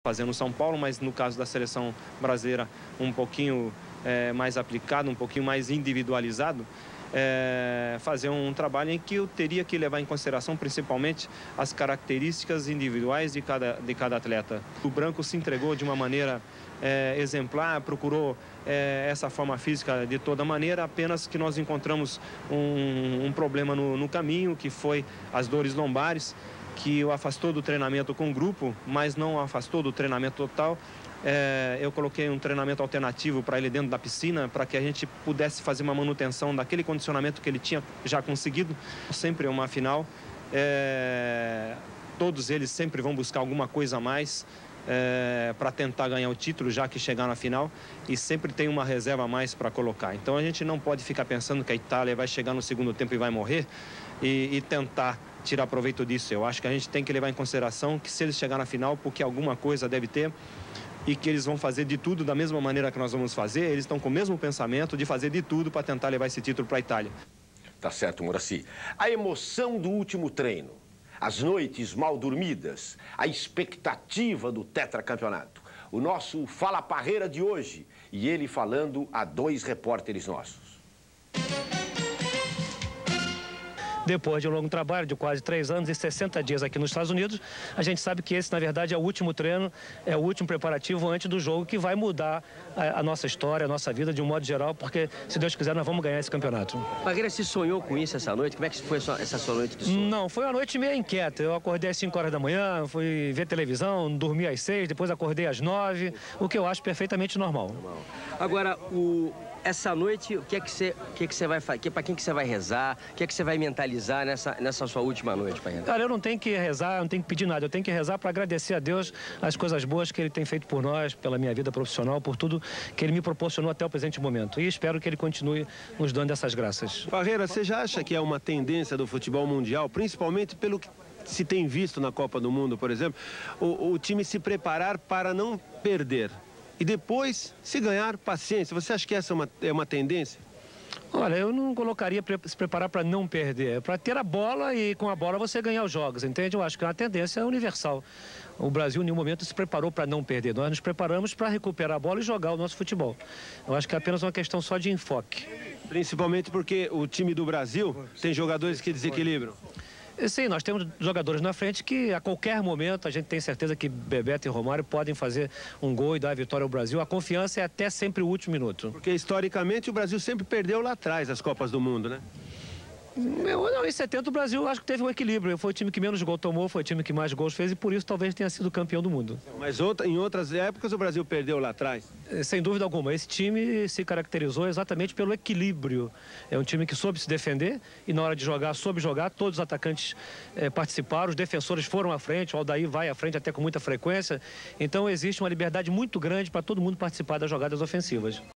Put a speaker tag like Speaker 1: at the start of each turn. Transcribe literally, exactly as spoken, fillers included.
Speaker 1: fazendo no São Paulo, mas no caso da seleção brasileira um pouquinho é, mais aplicado, um pouquinho mais individualizado, é, fazer um trabalho em que eu teria que levar em consideração principalmente as características individuais de cada, de cada atleta. O Branco se entregou de uma maneira é, exemplar, procurou é, essa forma física de toda maneira, apenas que nós encontramos um, um problema no, no caminho, que foi as dores lombares, que o afastou do treinamento com o grupo, mas não o afastou do treinamento total. É, eu coloquei um treinamento alternativo para ele dentro da piscina, para que a gente pudesse fazer uma manutenção daquele condicionamento que ele tinha já conseguido. Sempre é uma final. É, todos eles sempre vão buscar alguma coisa a mais é, para tentar ganhar o título, já que chegar na final, e sempre tem uma reserva a mais para colocar. Então a gente não pode ficar pensando que a Itália vai chegar no segundo tempo e vai morrer e, e tentar tirar proveito disso. Eu acho que a gente tem que levar em consideração que se eles chegar na final, porque alguma coisa deve ter, e que eles vão fazer de tudo da mesma maneira que nós vamos fazer, eles estão com o mesmo pensamento de fazer de tudo para tentar levar esse título para a Itália.
Speaker 2: Tá certo, Muracy. A emoção do último treino, as noites mal dormidas, a expectativa do tetracampeonato. O nosso Fala Parreira de hoje, e ele falando a dois repórteres nossos.
Speaker 3: Depois de um longo trabalho de quase três anos e sessenta dias aqui nos Estados Unidos, a gente sabe que esse, na verdade, é o último treino, é o último preparativo antes do jogo que vai mudar a, a nossa história, a nossa vida de um modo geral, porque, se Deus quiser, nós vamos ganhar esse campeonato.
Speaker 4: Parreira, se sonhou com isso essa noite? Como é que foi essa sua noite de sono?
Speaker 3: Não, foi uma noite meio inquieta. Eu acordei às cinco horas da manhã, fui ver televisão, dormi às seis, depois acordei às nove, o que eu acho perfeitamente normal.
Speaker 4: Agora, o... essa noite, o que é que você, o que é que você vai fazer? Para quem que você vai rezar? O que é que você vai mentalizar nessa, nessa sua última noite, Parreira?
Speaker 3: Cara, eu não tenho que rezar, não tenho que pedir nada. Eu tenho que rezar para agradecer a Deus as coisas boas que Ele tem feito por nós, pela minha vida profissional, por tudo que Ele me proporcionou até o presente momento. E espero que Ele continue nos dando essas graças.
Speaker 5: Parreira, você já acha que é uma tendência do futebol mundial, principalmente pelo que se tem visto na Copa do Mundo, por exemplo, o, o time se preparar para não perder? E depois, se ganhar, paciência. Você acha que essa é uma, é uma tendência?
Speaker 3: Olha, eu não colocaria pre se preparar para não perder. É para ter a bola e com a bola você ganhar os jogos, entende? Eu acho que é uma tendência universal. O Brasil, em nenhum momento, se preparou para não perder. Nós nos preparamos para recuperar a bola e jogar o nosso futebol. Eu acho que é apenas uma questão só de enfoque.
Speaker 5: Principalmente porque o time do Brasil tem jogadores que desequilibram.
Speaker 3: Sim, nós temos jogadores na frente que a qualquer momento a gente tem certeza que Bebeto e Romário podem fazer um gol e dar a vitória ao Brasil. A confiança é até sempre o último minuto.
Speaker 5: Porque historicamente o Brasil sempre perdeu lá atrás as Copas do Mundo, né?
Speaker 3: Meu, não, em setenta o Brasil acho que teve um equilíbrio. Foi o time que menos gol tomou, foi o time que mais gols fez e por isso talvez tenha sido campeão do mundo.
Speaker 5: Mas outra, em outras épocas o Brasil perdeu lá atrás?
Speaker 3: Sem dúvida alguma. Esse time se caracterizou exatamente pelo equilíbrio. É um time que soube se defender e na hora de jogar, soube jogar. Todos os atacantes eh, participaram, os defensores foram à frente, o Aldair vai à frente até com muita frequência. Então existe uma liberdade muito grande para todo mundo participar das jogadas ofensivas.